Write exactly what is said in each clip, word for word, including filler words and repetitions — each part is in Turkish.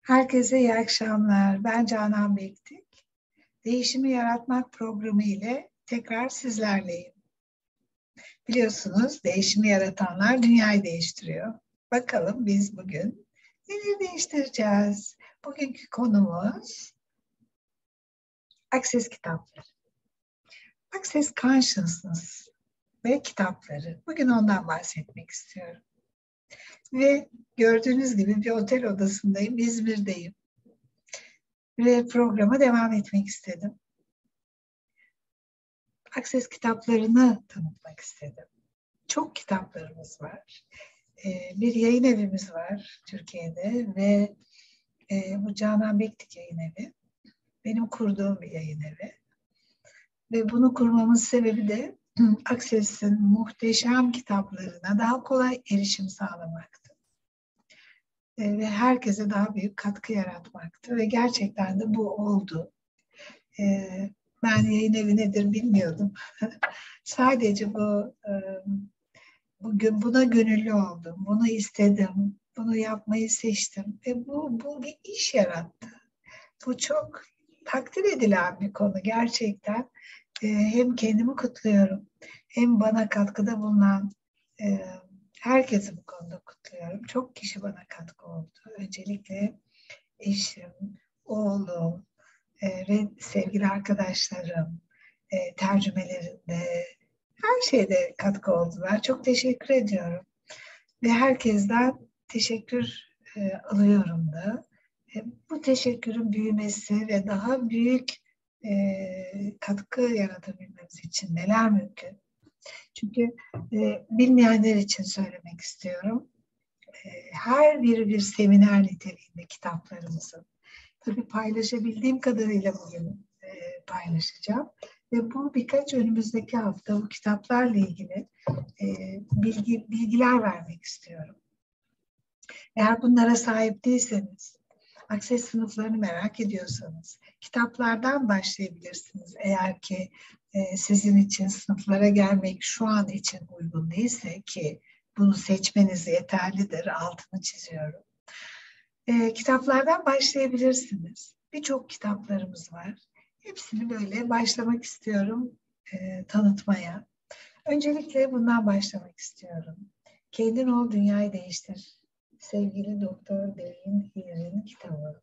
Herkese iyi akşamlar. Ben Canan Bektik. Değişimi Yaratmak programı ile tekrar sizlerleyim. Biliyorsunuz değişimi yaratanlar dünyayı değiştiriyor. Bakalım biz bugün neleri değiştireceğiz? Bugünkü konumuz Access kitapları. Access Consciousness ve kitapları. Bugün ondan bahsetmek istiyorum. Ve gördüğünüz gibi bir otel odasındayım, İzmir'deyim. Ve programa devam etmek istedim. Access kitaplarını tanıtmak istedim. Çok kitaplarımız var. Ee, bir yayın evimiz var Türkiye'de ve e, bu Canan Bektik Yayın Evi. Benim kurduğum bir yayın evi. Ve bunu kurmamın sebebi de Access'in muhteşem kitaplarına daha kolay erişim sağlamaktı. E, ve herkese daha büyük katkı yaratmaktı. Ve gerçekten de bu oldu. E, ben yayın evi nedir bilmiyordum. Sadece bu e, bugün buna gönüllü oldum. Bunu istedim. Bunu yapmayı seçtim. Ve bu, bu bir iş yarattı. Bu çok takdir edilen bir konu gerçekten. E, hem kendimi kutluyorum. Hem bana katkıda bulunan e, herkesi bu konuda kutluyorum. Çok kişi bana katkı oldu. Öncelikle eşim, oğlum e, ve sevgili arkadaşlarım e, tercümelerinde, her şeyde katkı oldular. Çok teşekkür ediyorum. Ve herkesten teşekkür e, alıyorum da. E, bu teşekkürün büyümesi ve daha büyük e, katkı yaratabilmemiz için neler mümkün? Çünkü e, bilmeyenler için söylemek istiyorum. E, her biri bir seminer niteliğinde kitaplarımızın. Tabii paylaşabildiğim kadarıyla bugün e, paylaşacağım. Ve bu birkaç önümüzdeki hafta bu kitaplarla ilgili e, bilgi, bilgiler vermek istiyorum. Eğer bunlara sahip değilseniz, Access sınıflarını merak ediyorsanız, kitaplardan başlayabilirsiniz. Eğer ki e, sizin için sınıflara gelmek şu an için uygun değilse, ki bunu seçmeniz yeterlidir, altını çiziyorum. E, kitaplardan başlayabilirsiniz. Birçok kitaplarımız var. Hepsini böyle başlamak istiyorum e, tanıtmaya. Öncelikle bundan başlamak istiyorum. Kendin ol, dünyayı değiştir. Sevgili Doktor Derin Hiller'in kitabı.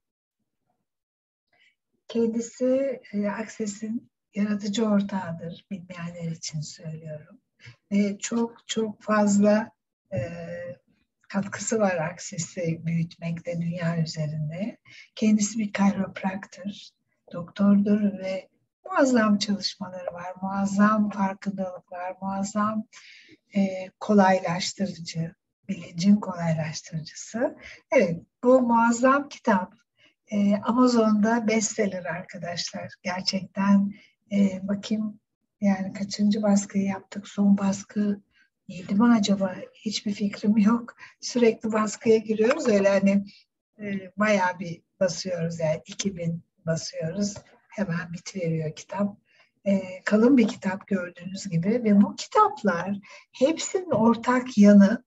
Kendisi e, Access'in yaratıcı ortağıdır. Bilmeyenler için söylüyorum. Ve çok çok fazla e, katkısı var Access'i büyütmekte dünya üzerinde. Kendisi bir chiropractor, doktordur ve muazzam çalışmaları var, muazzam farkındalıklar, muazzam e, kolaylaştırıcı, bilincin kolaylaştırıcısı. Evet, bu muazzam kitap e, Amazon'da bestseller arkadaşlar. Gerçekten e, bakayım yani kaçıncı baskıyı yaptık, son baskı yedi mi acaba? Hiçbir fikrim yok. Sürekli baskıya giriyoruz. Öyle hani e, bayağı bir basıyoruz yani iki bin basıyoruz. Hemen bitiveriyor kitap. E, kalın bir kitap gördüğünüz gibi ve bu kitaplar hepsinin ortak yanı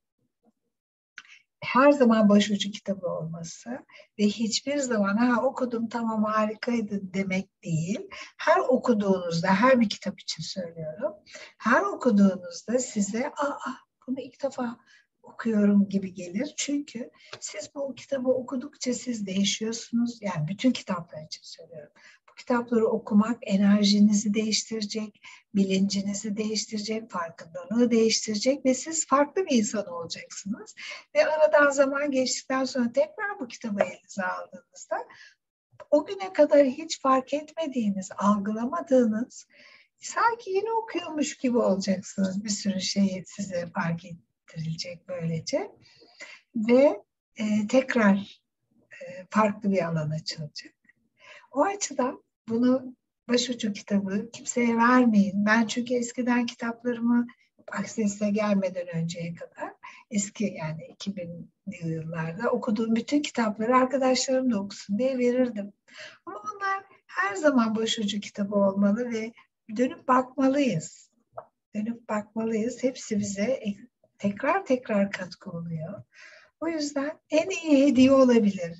her zaman başucu kitabı olması ve hiçbir zaman ha okudum tamam harikaydı demek değil. Her okuduğunuzda, her bir kitap için söylüyorum, her okuduğunuzda size aa bunu ilk defa okuyorum gibi gelir. Çünkü siz bu kitabı okudukça siz değişiyorsunuz. Yani bütün kitaplar için söylüyorum. Bu kitapları okumak enerjinizi değiştirecek, bilincinizi değiştirecek, farkındalığı değiştirecek ve siz farklı bir insan olacaksınız. Ve aradan zaman geçtikten sonra tekrar bu kitabı elinize aldığınızda o güne kadar hiç fark etmediğiniz, algılamadığınız, sanki yeni okuyormuş gibi olacaksınız. Bir sürü şeyi size fark ettirilecek böylece. Ve e, tekrar e, farklı bir alan açılacak. O açıdan bunu başucu kitabı kimseye vermeyin. Ben çünkü eskiden kitaplarımı Access'e gelmeden önceye kadar eski yani iki binli yıllarda okuduğum bütün kitapları arkadaşlarım da okusun diye verirdim. Ama onlar her zaman başucu kitabı olmalı ve dönüp bakmalıyız. Dönüp bakmalıyız. Hepsi bize tekrar tekrar katkı oluyor. O yüzden en iyi hediye olabilir.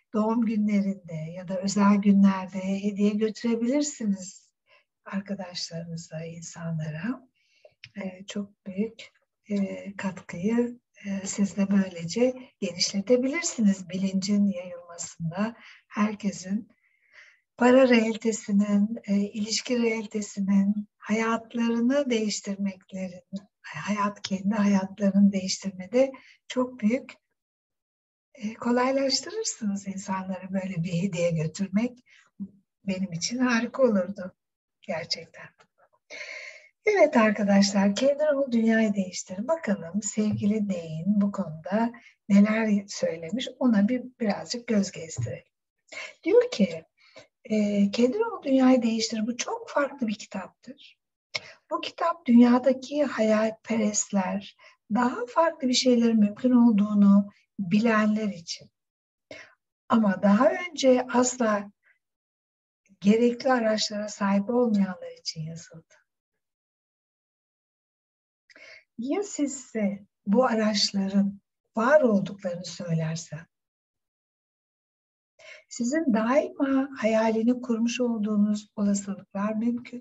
doğum günlerinde ya da özel günlerde hediye götürebilirsiniz arkadaşlarınıza, insanlara. Ee, çok büyük e, katkıyı e, siz de böylece genişletebilirsiniz bilincin yayılmasında. Herkesin para realitesinin, e, ilişki realitesinin, hayatlarını değiştirmeklerin, hayat kendi hayatlarını değiştirmede çok büyük e, kolaylaştırırsınız insanlara böyle bir hediye götürmek. Benim için harika olurdu gerçekten. Evet arkadaşlar, kendi ruhu dünyayı değiştirin. Bakalım sevgili Deyin bu konuda neler söylemiş, ona bir birazcık göz gezdirelim. Diyor ki, e, kendi ruhu dünyayı değiştirir. Bu çok farklı bir kitaptır. Bu kitap dünyadaki hayalperestler, daha farklı bir şeylerin mümkün olduğunu bilenler için. Ama daha önce asla gerekli araçlara sahip olmayanlar için yazıldı. Ya sizse bu araçların var olduklarını söylersem, sizin daima hayalini kurmuş olduğunuz olasılıklar mümkün.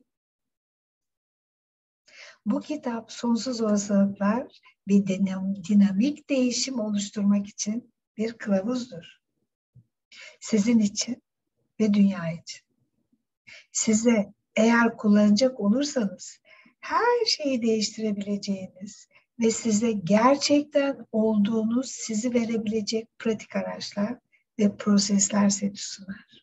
Bu kitap sonsuz olasılıklar bir dinamik değişim oluşturmak için bir kılavuzdur. Sizin için ve dünya için. Size eğer kullanacak olursanız her şeyi değiştirebileceğiniz ve size gerçekten olduğunuz sizi verebilecek pratik araçlar ve prosesler seti sunar.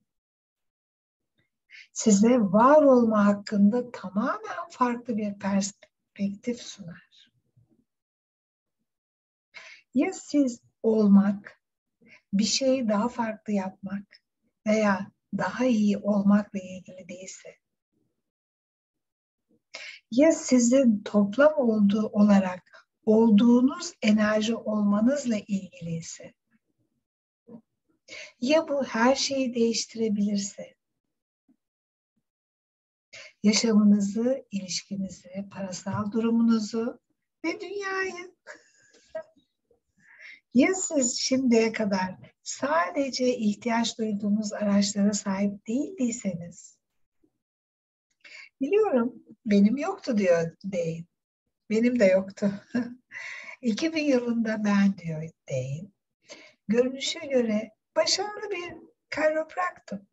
Size var olma hakkında tamamen farklı bir perspektif sunar. Ya siz olmak, bir şeyi daha farklı yapmak veya daha iyi olmakla ilgili değilse, ya sizin toplam olduğu olarak olduğunuz enerji olmanızla ilgiliyse, ya bu her şeyi değiştirebilirse, yaşamınızı, ilişkinizi, parasal durumunuzu ve dünyayı. Ya siz şimdiye kadar sadece ihtiyaç duyduğunuz araçlara sahip değildiyseniz, biliyorum benim yoktu diyor Deyin. Benim de yoktu. iki bin yılında ben diyor Deyin. Görünüşe göre başarılı bir kayropraktım.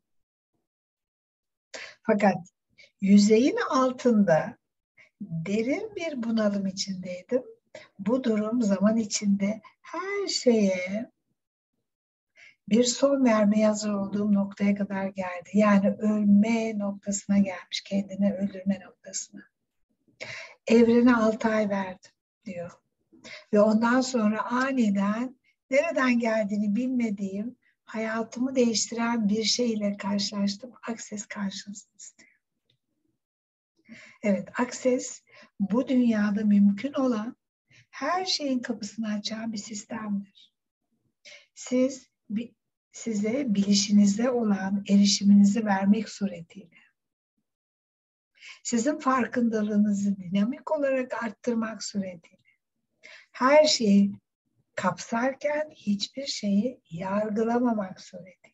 Fakat yüzeyin altında derin bir bunalım içindeydim. Bu durum zaman içinde her şeye bir son vermeye hazır olduğum noktaya kadar geldi. Yani ölme noktasına gelmiş, kendini öldürme noktasına. Evrene altı ay verdim diyor. Ve ondan sonra aniden nereden geldiğini bilmediğim, hayatımı değiştiren bir şeyle karşılaştım. Access Consciousness diyor. Evet, Access bu dünyada mümkün olan her şeyin kapısını açan bir sistemdir. Siz size bilişinize olan erişiminizi vermek suretiyle, sizin farkındalığınızı dinamik olarak arttırmak suretiyle, her şeyi kapsarken hiçbir şeyi yargılamamak suretiyle.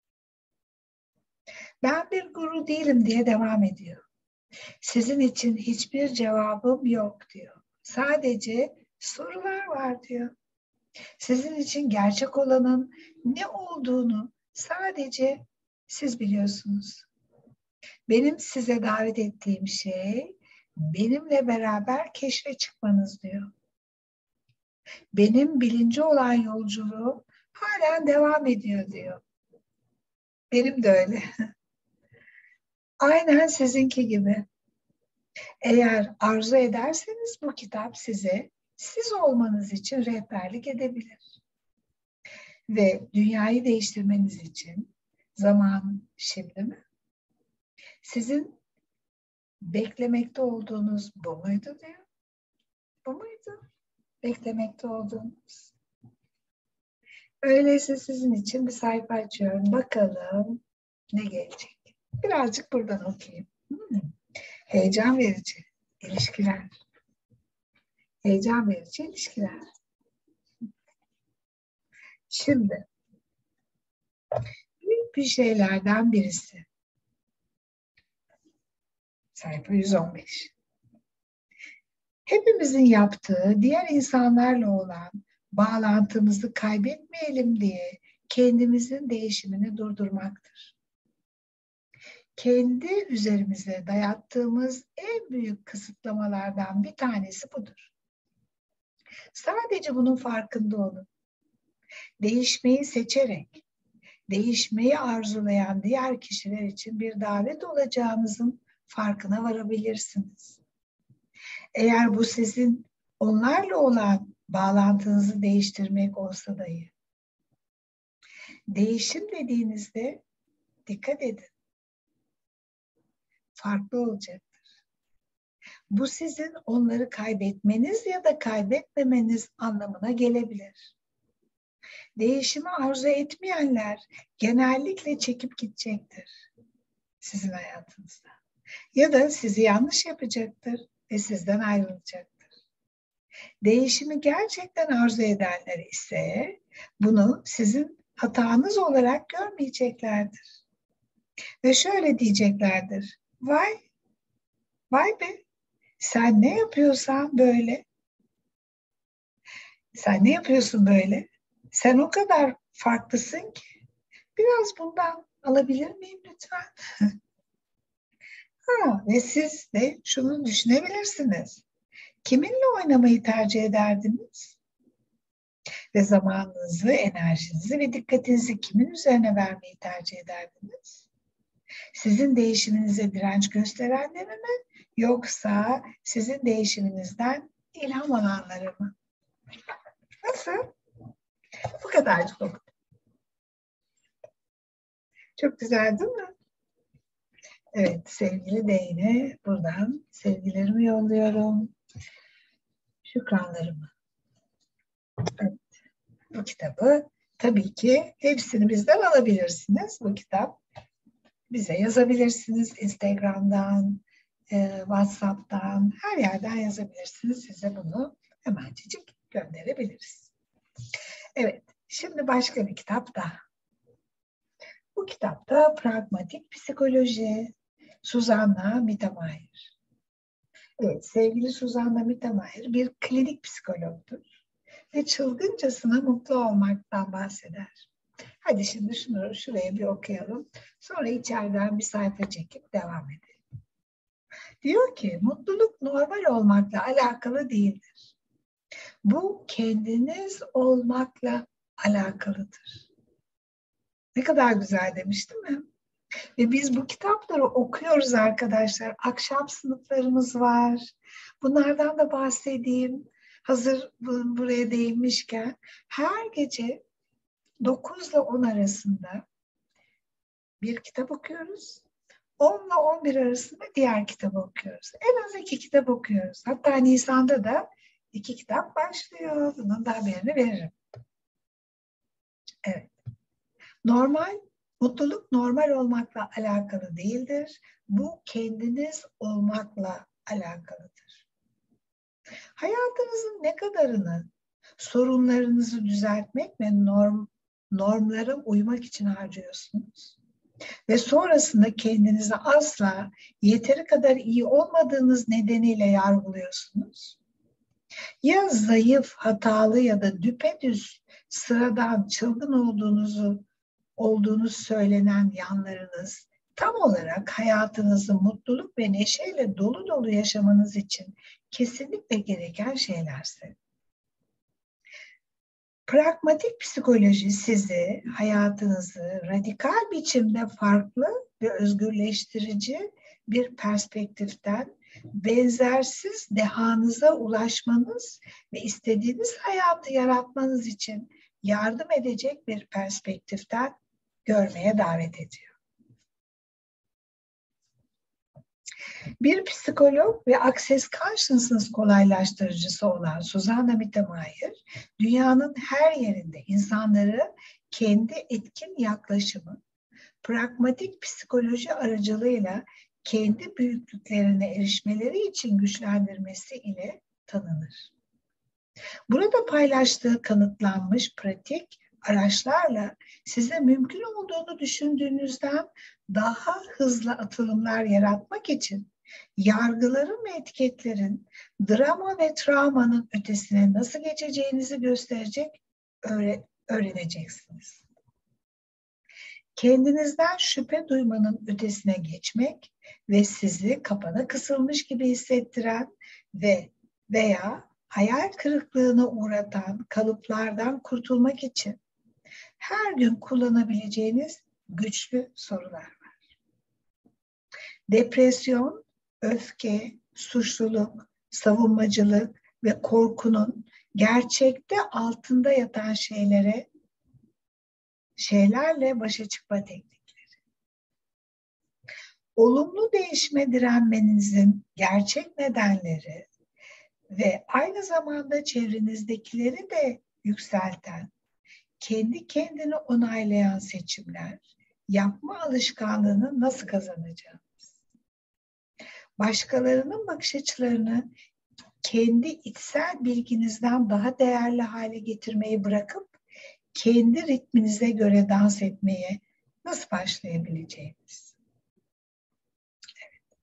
Ben bir guru değilim diye devam ediyor. Sizin için hiçbir cevabım yok diyor. Sadece sorular var diyor. Sizin için gerçek olanın ne olduğunu sadece siz biliyorsunuz. Benim size davet ettiğim şey benimle beraber keşfe çıkmanız diyor. Benim bilinci olan yolculuğum halen devam ediyor diyor. Benim de öyle. Aynen sizinki gibi. Eğer arzu ederseniz bu kitap size siz olmanız için rehberlik edebilir. Ve dünyayı değiştirmeniz için zaman şimdi mi? Sizin beklemekte olduğunuz bu muydu diyor. Bu muydu? Beklemekte olduğunuz. Öyleyse sizin için bir sayfa açıyorum. Bakalım ne gelecek. Birazcık buradan okuyayım. Hmm. Heyecan verici ilişkiler. Heyecan verici ilişkiler. Şimdi Büyük bir şeylerden birisi. Sayfa yüz on beş. Hepimizin yaptığı diğer insanlarla olan bağlantımızı kaybetmeyelim diye kendimizin değişimini durdurmaktır. Kendi üzerimize dayattığımız en büyük kısıtlamalardan bir tanesi budur. Sadece bunun farkında olun. Değişmeyi seçerek, değişmeyi arzulayan diğer kişiler için bir davet olacağınızın farkına varabilirsiniz. Eğer bu sizin onlarla olan bağlantınızı değiştirmek olsa dahi. Değişim dediğinizde dikkat edin. Farklı olacaktır. Bu sizin onları kaybetmeniz ya da kaybetmemeniz anlamına gelebilir. Değişimi arzu etmeyenler genellikle çekip gidecektir sizin hayatınızda. Ya da sizi yanlış yapacaktır ve sizden ayrılacaktır. Değişimi gerçekten arzu edenler ise bunu sizin hatanız olarak görmeyeceklerdir. Ve şöyle diyeceklerdir. Vay, vay be, sen ne yapıyorsan böyle. Sen ne yapıyorsun böyle? Sen o kadar farklısın ki. Biraz bundan alabilir miyim lütfen? Ha, ve siz de şunu düşünebilirsiniz. Kiminle oynamayı tercih ederdiniz? Ve zamanınızı, enerjinizi ve dikkatinizi kimin üzerine vermeyi tercih ederdiniz? Sizin değişiminize direnç gösterenleri mi? Yoksa sizin değişiminizden ilham alanları mı? Nasıl? Bu kadarcık oldu. Çok güzel değil mi? Evet, sevgili Deyne, buradan sevgilerimi yolluyorum. Şükranlarımı. Evet, bu kitabı tabii ki hepsini bizden alabilirsiniz. Bu kitap bize yazabilirsiniz. Instagram'dan, e, WhatsApp'tan, her yerden yazabilirsiniz. Size bunu hemencik gönderebiliriz. Evet, şimdi başka bir kitap daha. Bu kitapta Pragmatik Psikoloji, Susanna Mittermeier. Evet, sevgili Susanna Mittermeier bir klinik psikologdur ve çılgıncasına mutlu olmaktan bahseder. Hadi şimdi şunu şuraya bir okuyalım. Sonra içeriden bir sayfa çekip devam edelim. Diyor ki, mutluluk normal olmakla alakalı değildir. Bu kendiniz olmakla alakalıdır. Ne kadar güzel demiş değil mi? Ve biz bu kitapları okuyoruz arkadaşlar. Akşam sınıflarımız var. Bunlardan da bahsedeyim. Hazır buraya değinmişken her gece dokuz ile on arasında bir kitap okuyoruz. on ile on bir arasında diğer kitabı okuyoruz. En az iki kitap okuyoruz. Hatta Nisan'da da iki kitap başlıyor. Bunun da haberini veririm. Evet. Normal, mutluluk normal olmakla alakalı değildir. Bu kendiniz olmakla alakalıdır. Hayatınızın ne kadarını sorunlarınızı düzeltmek ve norm, normlara uymak için harcıyorsunuz? Ve sonrasında kendinizi asla yeteri kadar iyi olmadığınız nedeniyle yargılıyorsunuz. Ya zayıf, hatalı ya da düpedüz sıradan çılgın olduğunuzu olduğunu söylenen yanlarınız tam olarak hayatınızı mutluluk ve neşeyle dolu dolu yaşamanız için kesinlikle gereken şeylerse. Pragmatik psikoloji sizi hayatınızı radikal biçimde farklı ve özgürleştirici bir perspektiften benzersiz dehanıza ulaşmanız ve istediğiniz hayatı yaratmanız için yardım edecek bir perspektiften görmeye davet ediyor. Bir psikolog ve Access Consciousness kolaylaştırıcısı olan Susanna Mittermeier, dünyanın her yerinde insanları kendi etkin yaklaşımı, pragmatik psikoloji aracılığıyla kendi büyüklüklerine erişmeleri için güçlendirmesi ile tanınır. Burada paylaştığı kanıtlanmış pratik araçlarla size mümkün olduğunu düşündüğünüzden daha hızlı atılımlar yaratmak için yargıların ve etiketlerin drama ve travmanın ötesine nasıl geçeceğinizi gösterecek öğre- öğreneceksiniz. Kendinizden şüphe duymanın ötesine geçmek ve sizi kapana kısılmış gibi hissettiren ve veya hayal kırıklığına uğratan kalıplardan kurtulmak için her gün kullanabileceğiniz güçlü sorular var. Depresyon, öfke, suçluluk, savunmacılık ve korkunun gerçekte altında yatan şeylere, şeylerle başa çıkma teknikleri. Olumlu değişime direnmenizin gerçek nedenleri ve aynı zamanda çevrenizdekileri de yükselten, kendi kendini onaylayan seçimler, yapma alışkanlığını nasıl kazanacağınız. Başkalarının bakış açılarını kendi içsel bilginizden daha değerli hale getirmeyi bırakıp kendi ritminize göre dans etmeye nasıl başlayabileceğiniz. Evet.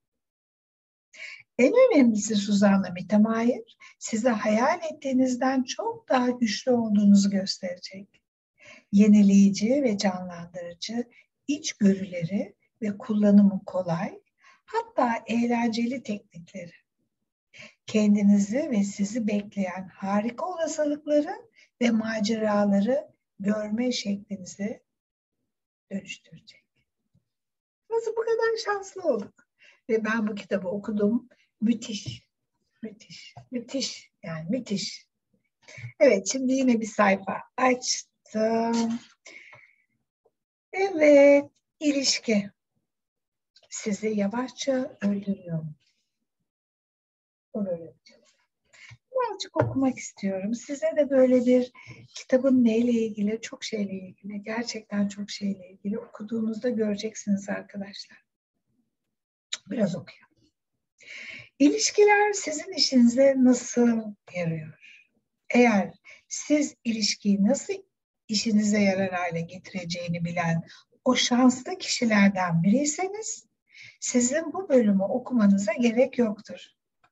En önemlisi Suzanna Mittermeier, size hayal ettiğinizden çok daha güçlü olduğunuzu gösterecek. Yenileyici ve canlandırıcı içgörüleri ve kullanımı kolay, hatta eğlenceli teknikleri. Kendinizi ve sizi bekleyen harika olasılıkları ve maceraları görme şeklinizi dönüştürecek. Nasıl bu kadar şanslı olduk? Ve ben bu kitabı okudum. Müthiş, müthiş, müthiş. Yani müthiş. Evet, şimdi yine bir sayfa açtım. Evet, ilişki sizi yavaşça öldürüyor. Öldürüyor. Birazcık okumak istiyorum. Size de böyle bir kitabın neyle ilgili, çok şeyle ilgili, gerçekten çok şeyle ilgili okuduğunuzda göreceksiniz arkadaşlar. Biraz okuyalım. İlişkiler sizin işinize nasıl yarıyor? Eğer siz ilişkiyi nasıl işinize yarar hale getireceğini bilen o şanslı kişilerden biriyseniz, sizin bu bölümü okumanıza gerek yoktur.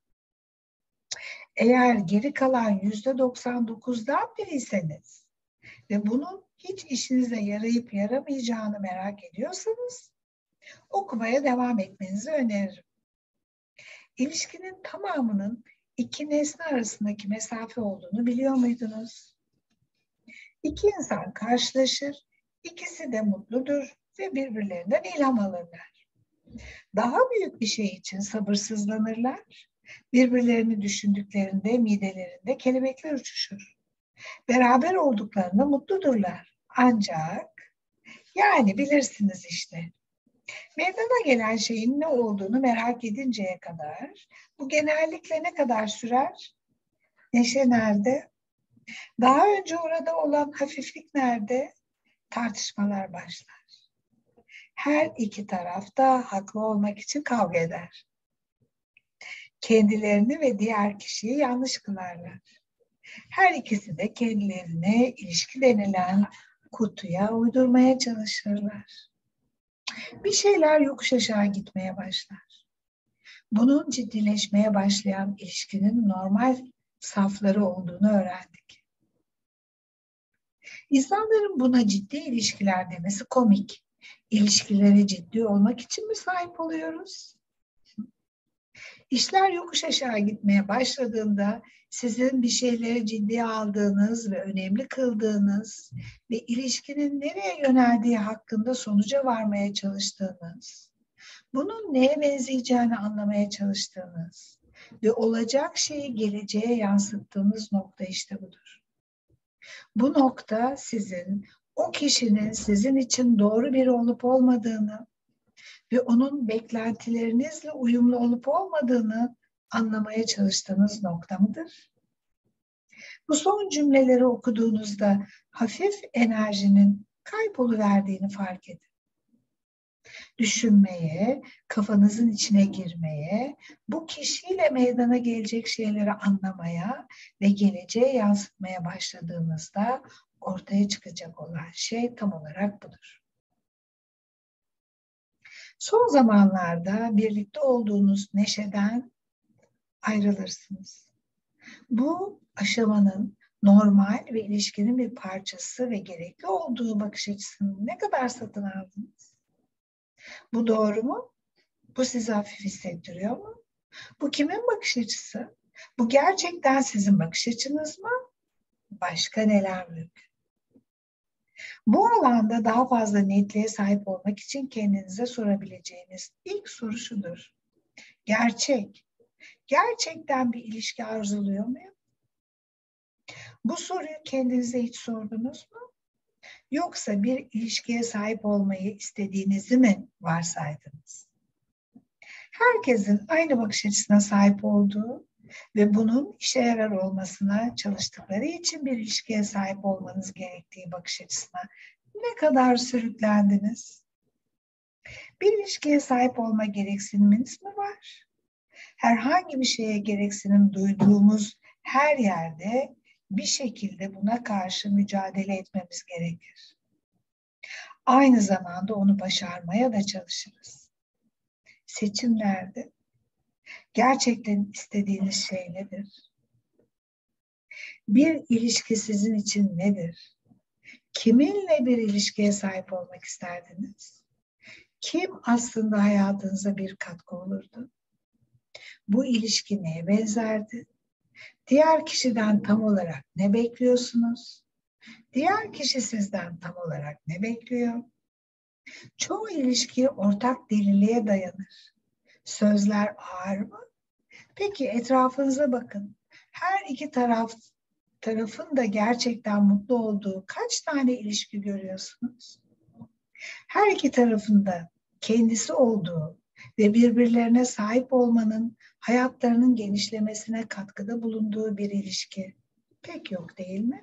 Eğer geri kalan yüzde doksan dokuzdan biriyseniz ve bunun hiç işinize yarayıp yaramayacağını merak ediyorsanız, okumaya devam etmenizi öneririm. İlişkinin tamamının iki nesne arasındaki mesafe olduğunu biliyor muydunuz? İki insan karşılaşır, ikisi de mutludur ve birbirlerinden ilham alırlar. Daha büyük bir şey için sabırsızlanırlar, birbirlerini düşündüklerinde midelerinde kelebekler uçuşur. Beraber olduklarında mutludurlar. Ancak, yani bilirsiniz işte, meydana gelen şeyin ne olduğunu merak edinceye kadar, bu genellikle ne kadar sürer? Neşe nerede? Daha önce orada olan hafiflik nerede? Tartışmalar başlar. Her iki taraf da haklı olmak için kavga eder. Kendilerini ve diğer kişiyi yanlış kılarlar. Her ikisi de kendilerine ilişki denilen kutuya uydurmaya çalışırlar. Bir şeyler yokuş aşağı gitmeye başlar. Bunun ciddileşmeye başlayan ilişkinin normal safları olduğunu öğrendik. İnsanların buna ciddi ilişkiler demesi komik. İlişkilere ciddi olmak için mi sahip oluyoruz? İşler yokuş aşağı gitmeye başladığında sizin bir şeyleri ciddiye aldığınız ve önemli kıldığınız ve ilişkinin nereye yöneldiği hakkında sonuca varmaya çalıştığınız, bunun neye benzeyeceğini anlamaya çalıştığınız ve olacak şeyi geleceğe yansıttığınız nokta işte budur. Bu nokta sizin, o kişinin sizin için doğru biri olup olmadığını ve onun beklentilerinizle uyumlu olup olmadığını anlamaya çalıştığınız nokta mıdır? Bu son cümleleri okuduğunuzda hafif enerjinin kayboluverdiğini fark edin. Düşünmeye, kafanızın içine girmeye, bu kişiyle meydana gelecek şeyleri anlamaya ve geleceğe yansıtmaya başladığınızda ortaya çıkacak olan şey tam olarak budur. Son zamanlarda birlikte olduğunuz neşeden ayrılırsınız. Bu aşamanın normal ve ilişkinin bir parçası ve gerekli olduğu bakış açısını ne kadar satın aldınız? Bu doğru mu? Bu sizi hafif hissettiriyor mu? Bu kimin bakış açısı? Bu gerçekten sizin bakış açınız mı? Başka neler mümkün? Bu alanda daha fazla netliğe sahip olmak için kendinize sorabileceğiniz ilk soru şudur. Gerçek. Gerçekten bir ilişki arzuluyor muyum? Bu soruyu kendinize hiç sordunuz mu? Yoksa bir ilişkiye sahip olmayı istediğinizi mi varsaydınız? Herkesin aynı bakış açısına sahip olduğu ve bunun işe yarar olmasına çalıştıkları için bir ilişkiye sahip olmanız gerektiği bakış açısına ne kadar sürüklendiniz? Bir ilişkiye sahip olma gereksiniminiz mi var? Herhangi bir şeye gereksinim duyduğumuz her yerde bir şekilde buna karşı mücadele etmemiz gerekir. Aynı zamanda onu başarmaya da çalışırız. Seçimlerde gerçekten istediğiniz şey nedir? Bir ilişki sizin için nedir? Kiminle bir ilişkiye sahip olmak isterdiniz? Kim aslında hayatınıza bir katkı olurdu? Bu ilişki neye benzerdi? Diğer kişiden tam olarak ne bekliyorsunuz? Diğer kişi sizden tam olarak ne bekliyor? Çoğu ilişki ortak deliliğe dayanır. Sözler ağır mı? Peki etrafınıza bakın. Her iki taraf tarafın da gerçekten mutlu olduğu kaç tane ilişki görüyorsunuz? Her iki tarafın da kendisi olduğu ve birbirlerine sahip olmanın hayatlarının genişlemesine katkıda bulunduğu bir ilişki pek yok değil mi?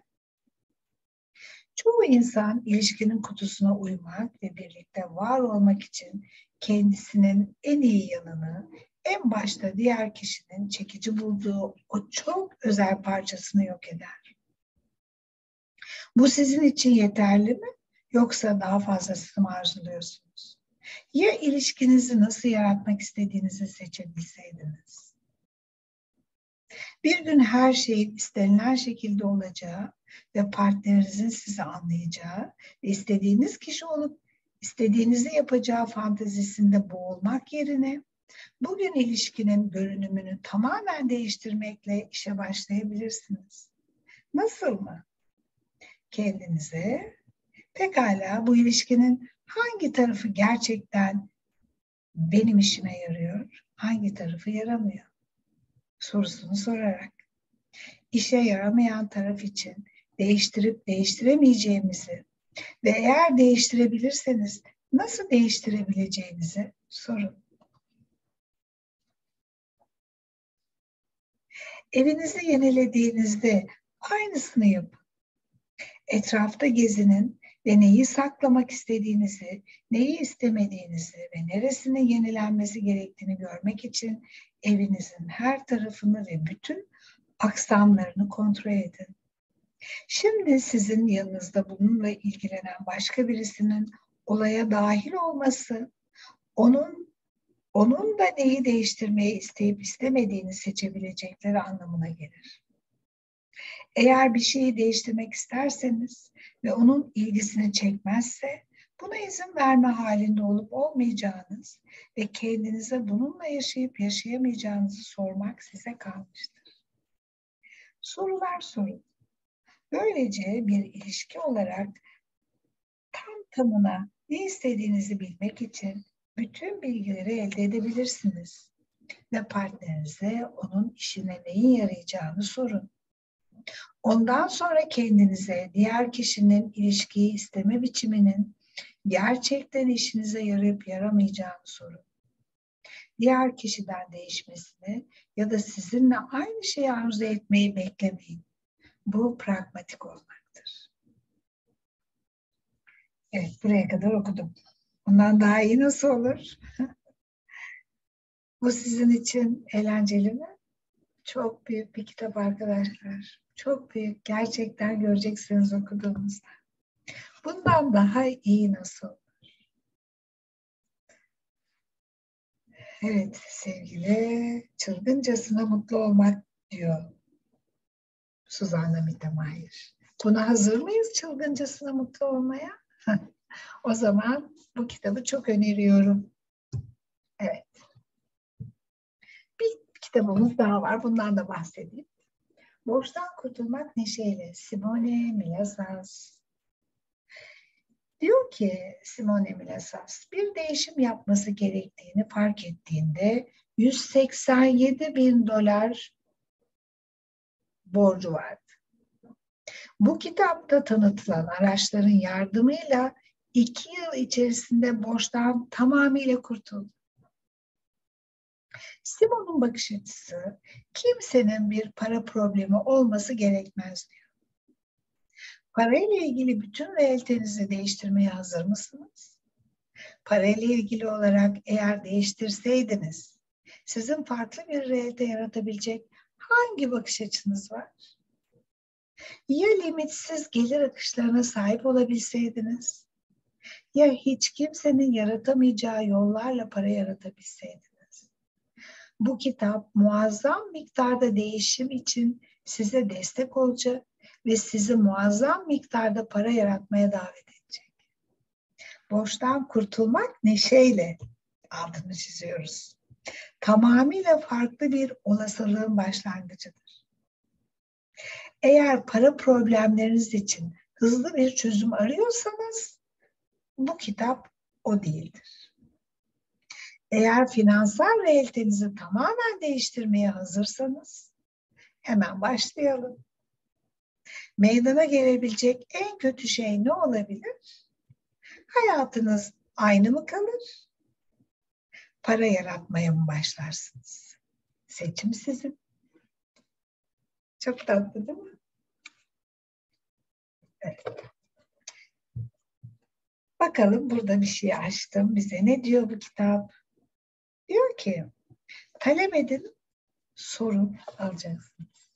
Çoğu insan ilişkinin kutusuna uymak ve birlikte var olmak için kendisinin en iyi yanını, en başta diğer kişinin çekici bulduğu o çok özel parçasını yok eder. Bu sizin için yeterli mi? Yoksa daha fazlasını mı arzuluyorsunuz? Ya ilişkinizi nasıl yaratmak istediğinizi seçebilseydiniz? Bir gün her şeyin istenilen şekilde olacağı ve partnerinizin sizi anlayacağı ve istediğiniz kişi olup istediğinizi yapacağı fantezisinde boğulmak yerine bugün ilişkinin görünümünü tamamen değiştirmekle işe başlayabilirsiniz. Nasıl mı? Kendinize pekala bu ilişkinin hangi tarafı gerçekten benim işime yarıyor, hangi tarafı yaramıyor sorusunu sorarak işe yaramayan taraf için değiştirip değiştiremeyeceğimizi ve eğer değiştirebilirseniz nasıl değiştirebileceğinizi sorun. Evinizi yenilediğinizde aynısını yapın. Etrafta gezinin ve neyi saklamak istediğinizi, neyi istemediğinizi ve neresinin yenilenmesi gerektiğini görmek için evinizin her tarafını ve bütün aksamlarını kontrol edin. Şimdi sizin yanınızda bununla ilgilenen başka birisinin olaya dahil olması, onun onun da neyi değiştirmeyi isteyip istemediğini seçebilecekleri anlamına gelir. Eğer bir şeyi değiştirmek isterseniz ve onun ilgisini çekmezse, buna izin verme halinde olup olmayacağınız ve kendinize bununla yaşayıp yaşayamayacağınızı sormak size kalmıştır. Sorular sorun. Böylece bir ilişki olarak tam tamına ne istediğinizi bilmek için bütün bilgileri elde edebilirsiniz ve partnerinize onun işine neyin yarayacağını sorun. Ondan sonra kendinize diğer kişinin ilişkiyi isteme biçiminin gerçekten işinize yarayıp yaramayacağını sorun. Diğer kişiden değişmesini ya da sizinle aynı şeyi arzu etmeyi beklemeyin. Bu pragmatik olmaktır. Evet, buraya kadar okudum. Ondan daha iyi nasıl olur? Bu sizin için eğlenceli mi? Çok büyük bir kitap arkadaşlar. Çok büyük. Gerçekten göreceksiniz okuduğunuzda. Bundan daha iyi nasıl? Evet sevgili, çılgıncasına mutlu olmak diyor Suzanna Mittermeier. Buna hazır mıyız çılgıncasına mutlu olmaya? O zaman bu kitabı çok öneriyorum. Evet. Bir kitabımız daha var. Bundan da bahsedeyim. Borçtan Kurtulmak Neşeyle. Simone Milasas. Diyor ki Simone Milasas, bir değişim yapması gerektiğini fark ettiğinde yüz seksen yedi bin dolar borcu vardı. Bu kitapta tanıtılan araçların yardımıyla iki yıl içerisinde borçtan tamamıyla kurtuldu. Simon'un bakış açısı, kimsenin bir para problemi olması gerekmez diyor. Parayla ilgili bütün realitenizi değiştirmeye hazır mısınız? Parayla ilgili olarak eğer değiştirseydiniz, sizin farklı bir realite yaratabilecek hangi bakış açınız var? Ya limitsiz gelir akışlarına sahip olabilseydiniz, ya hiç kimsenin yaratamayacağı yollarla para yaratabilseydiniz. Bu kitap muazzam miktarda değişim için size destek olacak ve sizi muazzam miktarda para yaratmaya davet edecek. Borçtan kurtulmak neşeyle, altını çiziyoruz. Tamamıyla farklı bir olasılığın başlangıcıdır. Eğer para problemleriniz için hızlı bir çözüm arıyorsanız bu kitap o değildir. Eğer finansal realitenizi tamamen değiştirmeye hazırsanız hemen başlayalım. Meydana gelebilecek en kötü şey ne olabilir? Hayatınız aynı mı kalır? Para yaratmaya mı başlarsınız? Seçim sizin. Çok tatlı değil mi? Evet. Bakalım burada bir şey açtım. Bize ne diyor bu kitap? Diyor ki talep edin, sorun alacaksınız.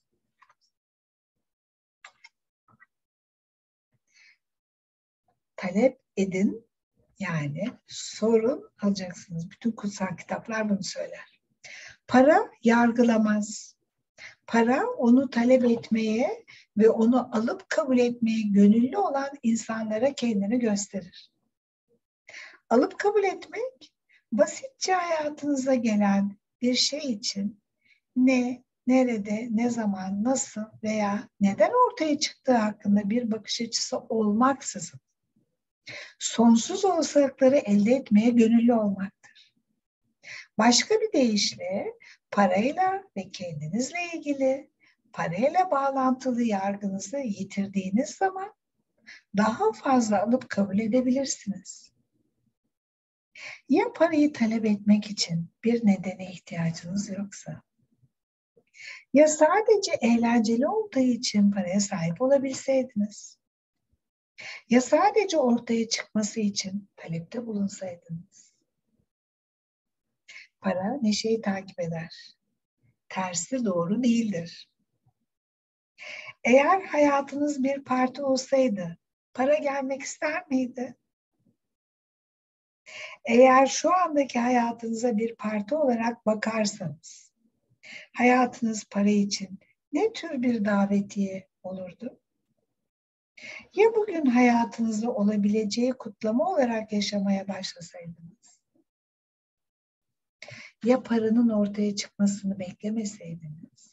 Talep edin, yani sorun alacaksınız. Bütün kutsal kitaplar bunu söyler. Para yargılamaz. Para onu talep etmeye ve onu alıp kabul etmeye gönüllü olan insanlara kendini gösterir. Alıp kabul etmek, basitçe hayatınıza gelen bir şey için ne, nerede, ne zaman, nasıl veya neden ortaya çıktığı hakkında bir bakış açısı olmaksızın sonsuz olasılıkları elde etmeye gönüllü olmaktır. Başka bir deyişle parayla ve kendinizle ilgili parayla bağlantılı yargınızı yitirdiğiniz zaman daha fazla alıp kabul edebilirsiniz. Ya parayı talep etmek için bir nedene ihtiyacınız yoksa, ya sadece eğlenceli olduğu için paraya sahip olabilseydiniz, ya sadece ortaya çıkması için talepte bulunsaydınız. Para neşeyi takip eder. Tersi doğru değildir. Eğer hayatınız bir parti olsaydı, para gelmek ister miydi? Eğer şu andaki hayatınıza bir parti olarak bakarsanız, hayatınız para için ne tür bir davetiye olurdu? Ya bugün hayatınızda olabileceği kutlama olarak yaşamaya başlasaydınız? Ya paranın ortaya çıkmasını beklemeseydiniz?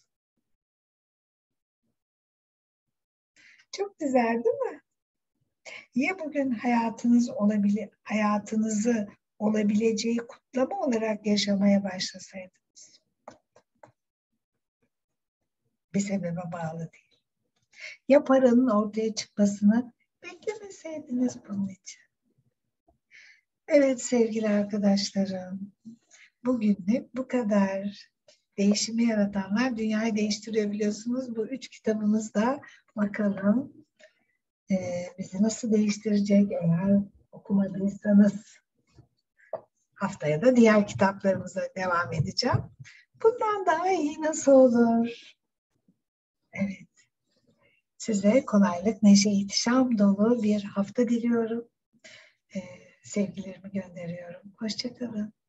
Çok güzel değil mi? Ya bugün hayatınız olabile, hayatınızı olabileceği kutlama olarak yaşamaya başlasaydınız? Bir sebebe bağlı değil. Ya paranın ortaya çıkmasını beklemeseydiniz bunun için? Evet sevgili arkadaşlarım, bugünlük bu kadar. Değişimi yaratanlar dünyayı değiştiriyor biliyorsunuz. Bu üç kitabımızda bakalım e, bizi nasıl değiştirecek eğer okumadıysanız Haftaya da diğer kitaplarımıza devam edeceğim. Bundan daha iyi nasıl olur? Evet. Size kolaylık, neşe, ihtişam dolu bir hafta diliyorum. Ee, sevgilerimi gönderiyorum. Hoşça kalın.